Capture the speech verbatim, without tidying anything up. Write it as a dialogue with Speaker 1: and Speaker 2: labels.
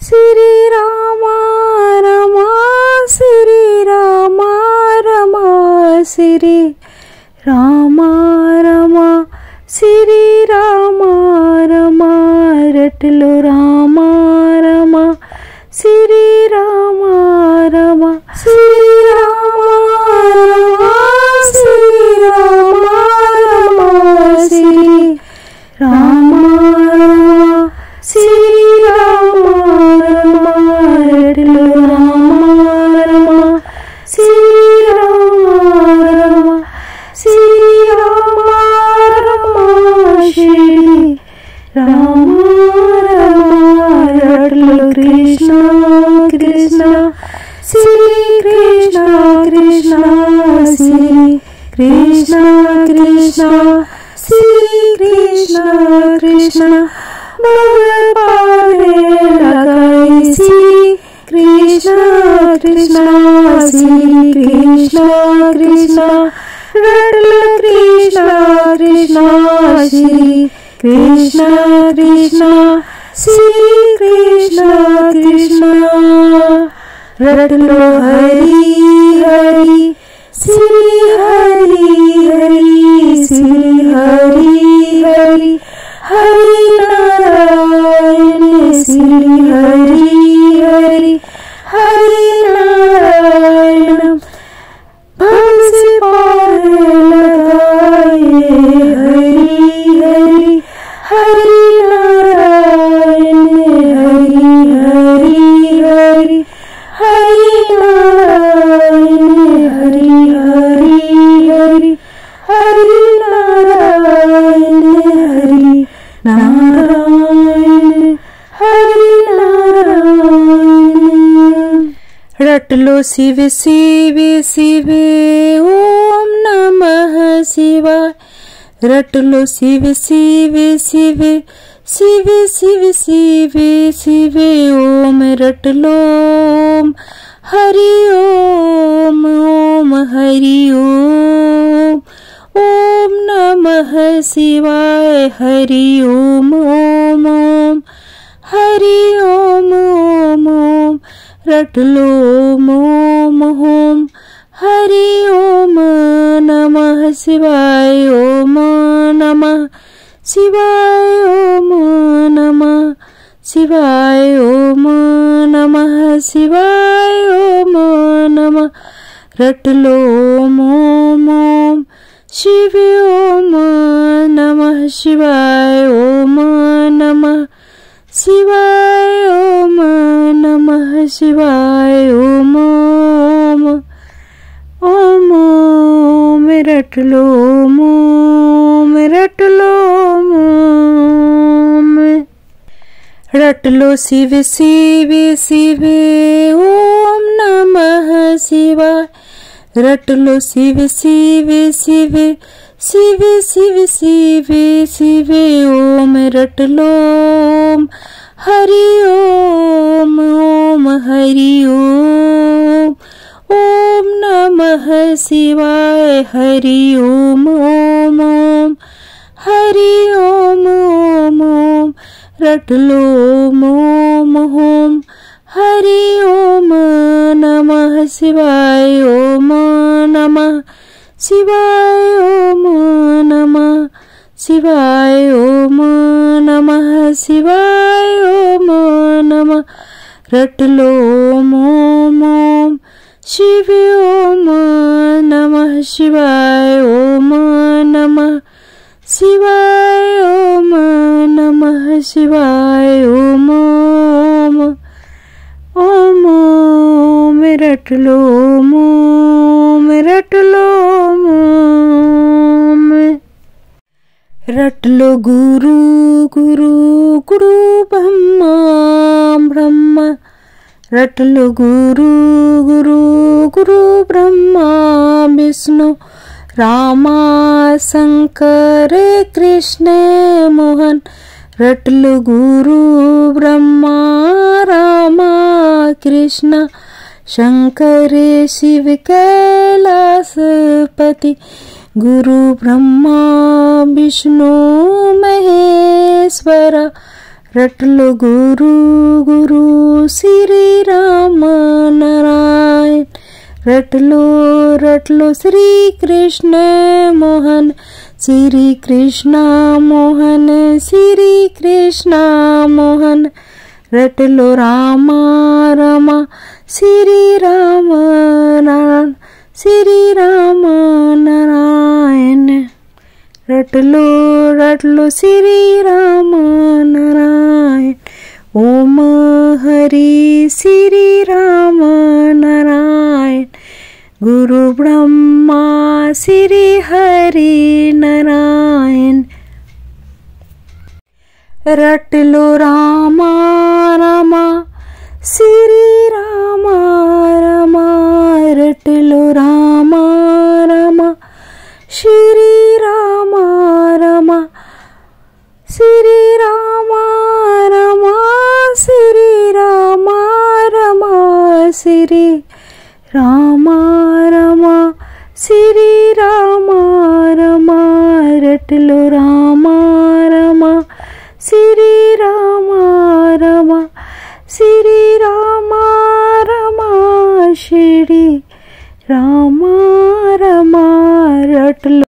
Speaker 1: श्री राम रम श्री राम रम श्री राम रम श्री राम रम रट लो राम रम श्री राम रम श्री राम रम श्री राम रम श्री राम रम श्री राम रम रट लो राम रम श्री राम रम श्री राम रम श्री राम रम रट लो कृष्ण कृष्ण श्री कृष्ण कृष्ण श्री कृष्ण कृष्ण श्री कृष्ण कृष्ण पारे लगाई श्री कृष्ण कृष्ण श्री कृष्ण कृष्ण रट लो कृष्ण कृष्ण श्री कृष्ण कृष्ण श्री कृष्ण कृष्ण रट लो हरि हरि श्री हरि हरि श्री हरि हरि हरि नारायण श्री हरि हरि हरि नारायण भव से पार लगाए हरि हरि हरि नारायण हरि हरि हरि हरि नारायण हरि हरि हरि हरि नारायण हरि नारायण हरि नारायण रट लो शिव शिव शिव ओम नमः शिवाय रट लो शिव शिव शिव शिव शिव शिव शिव ओम रट लो ओम हरि ओम ओम हरि ओम ओम नमः शिवाय हरि ओम ओम ओम हरि ओम ओम ओम रट लो ओम ओम ओम हरि ओम नमः शिवाय ओम नमः शिवाय ओम नमः शिवाय ओम नमः शिवाय ओम नमः रट लो ओम ओम ओम शिव ओम नमः शिवाय ओम नमः शिवाय ओम नमः शिवाय ओम ओम ओम ओम रट लो ओम ओम रट लो ओम रट लो शिव शिव शिव ओम नमः शिवाय रट लो शिव शिव शिव शिव शिव शिव शिव ओम रट लो ओम हरि ओम ओम हरि ओम ओम नमः शिवाय हरि ओम ओम ओम हरि ओम ओम ओम रट लो ओम ओम ओम हरि ओम नमः शिवाय ओम नमः शिवाय ओम नमः शिवाय ओम नमः शिवाय ओम नमः रट लो ओम ओम ओम शिव ओम नमः शिवाय ओम नमः शिवाय ओम नमः शिवाय ओम ओम ओम ओम रट लो ओम ओम रट लो ओम रट लो गुरु गुरु गुरु ब्रह्मा ब्रह्मा रट लो गुरु गुरु गुरु ब्रह्मा विष्णु रामा शंकर कृष्ण मोहन रट लो गुरु ब्रह्मा रामा कृष्ण शंकर शिव कैलासपति गुरु ब्रह्मा विष्णु महेश्वर रट लो गुरु गुरु श्री राम नारायण। रट लो रट लो श्री कृष्ण मोहन, श्री कृष्ण मोहन, श्री कृष्ण मोहन। रट लो रामा रमा, श्री राम नारायण, श्री राम नारायण। रट लो रट लो श्री राम नारायण। ओम हरि श्री राम नारायण। गुरु ब्रह्मा श्री हरि नारायण। रट लो रामा रमा, श्री रामा रमा। रट लो रामा रमा, श्री रामा रमा, श्री रामा रमा, श्री रामा रमा, श्री रामा रमा, श्री रामा रमा। रट लो रामा रमा, श्री रामा रमा, श्री रामा रमा, श्री राम